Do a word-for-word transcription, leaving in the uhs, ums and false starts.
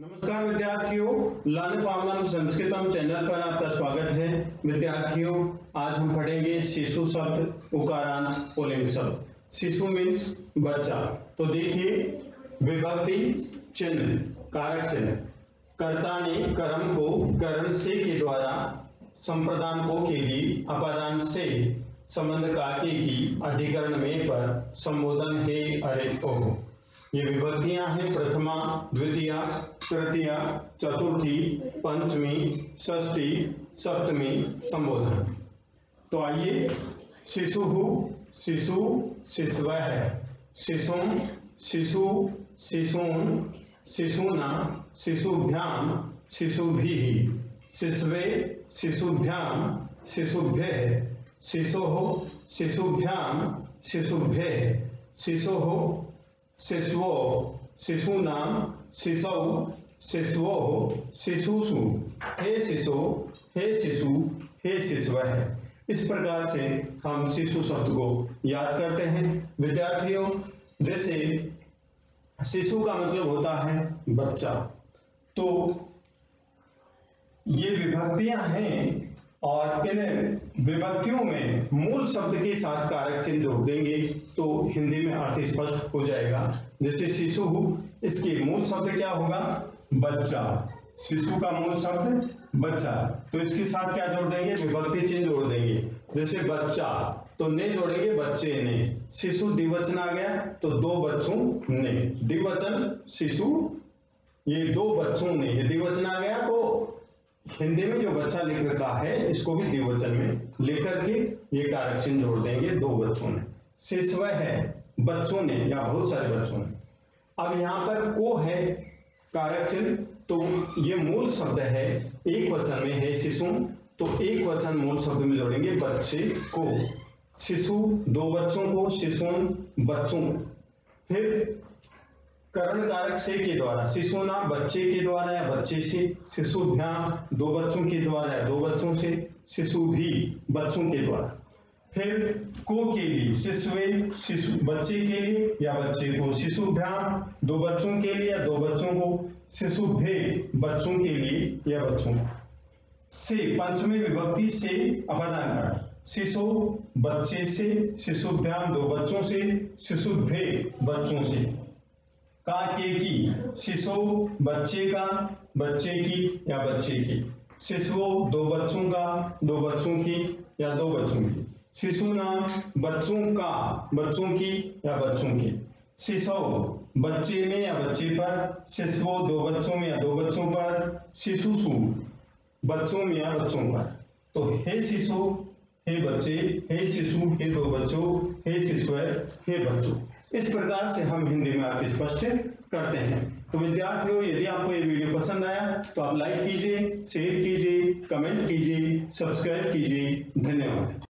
नमस्कार विद्यार्थियों, लाने पावनानु संस्कृतम चैनल पर आपका स्वागत है। विद्यार्थियों, आज हम पढ़ेंगे शिशु शब्द, उकारांत, पुल्लिंग शब्द। शिशु मीन्स बच्चा। तो देखिए, विभक्ति चिन्ह, कारक चिन्ह। कर्ता ने कर्म को करण से के द्वारा, संप्रदान को के लिए, अपादान से, संबंध का के की, अधिकरण में पर, संबोधन हे अरे ओहो। ये विभक्तियां हैं प्रथमा, द्वितीया, तृतीया, चतुर्थी, पंचमी, षष्ठी, सप्तमी, संबोधन। तो आइए, शिशु, शिशु, शिशवः, शिशुम, शिशु, शिशून, शिशूना, शिशुभ्याम, शिशुभिः, शिशवे, शिशुभ्याम, शिशुभ्यः, शिशोः, शिशुभ्याम, शिशुभ्यः, शिशोः, शिशवो, शिशूनां, शिशौ, शिशवोः, शिशुषु, हे शिशो, हे शिशु, हे शिशवः। इस प्रकार से हम शिशु शब्द को याद करते हैं। विद्यार्थियों, जैसे शिशु का मतलब होता है बच्चा, तो ये विभक्तियां हैं और इन विभक्तियों में मूल शब्द के साथ कारक चिन्ह जोड़ देंगे तो हिंदी में अर्थ स्पष्ट हो जाएगा। जैसे शिशु, इसके मूल शब्द क्या होगा? बच्चा। शिशु का मूल शब्द बच्चा, तो इसके साथ क्या जोड़ देंगे? विभक्ति चिन्ह जोड़ देंगे। जैसे बच्चा, तो ने जोड़ेंगे बच्चे ने। शिशु द्विवचन आ गया तो दो बच्चों ने, द्विवचन शिशु, ये दो बच्चों ने, ये द्विवचन आ गया तो हिंदी में जो बच्चा लिख रखा है इसको भी द्विवचन में लिख करके ये कारक चिन्ह जोड़ देंगे, दो बच्चों ने। शिशवः है बच्चों ने या बहुत सारे बच्चों ने। अब यहाँ पर को है कारक चिन्ह, तो ये मूल शब्द है, एक वचन में है शिशु, तो एक वचन मूल शब्द में जोड़ेंगे बच्चे को। शिशु दो बच्चों को, शिशुन बच्चों को। फिर करण कारक से के द्वारा, शिशुना बच्चे के द्वारा या बच्चे से, शिशुभ्याम दो बच्चों के द्वारा या दो बच्चों से, शिशु भी बच्चों के द्वारा। फिर को के लिए, शिशुवे शिशु बच्चे के लिए या बच्चे को, शिशुभ्याम दो बच्चों के लिए या दो बच्चों को, शिशुभे बच्चों के लिए या बच्चों को। से पंचमी विभक्ति से अपादान काट, शिशु बच्चे से, शिशुभ्याम दो बच्चों से, शिशुभे बच्चों से। का के की, शिशु बच्चे का, बच्चे की या बच्चे की, शिशु दो बच्चों का, दो बच्चों की या दो बच्चों की, शिशुना बच्चों का, बच्चों की या बच्चों की, शिशु बच्चे में या बच्चे पर, शिशु दो बच्चों में या दो बच्चों पर, शिशुषु बच्चों में या बच्चों पर। तो हे शिशु, हे बच्चे, हे शिशु, हे दो बच्चों, हे शिशु, हे बच्चों। इस प्रकार से हम हिंदी में अर्थ स्पष्ट करते हैं। तो विद्यार्थियों, यदि आपको ये वीडियो पसंद आया तो आप लाइक कीजिए, शेयर कीजिए, कमेंट कीजिए, सब्सक्राइब कीजिए। धन्यवाद।